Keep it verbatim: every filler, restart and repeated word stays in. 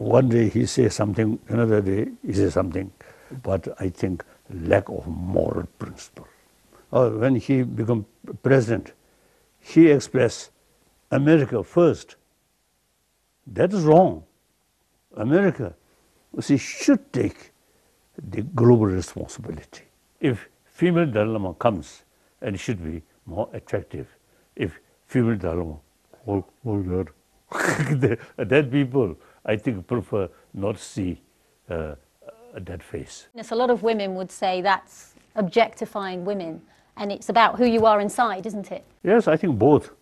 one day he says something, another day he says something, but I think lack of moral principle. Or when he became president, he expressed America first. That is wrong. America, she should take the global responsibility. If female Dalai Lama comes, and it should be more attractive. If female Dalai Lama, oh, oh God, that people, I think, prefer not to see uh, that face. Yes, a lot of women would say that's objectifying women, and it's about who you are inside, isn't it? Yes, I think both.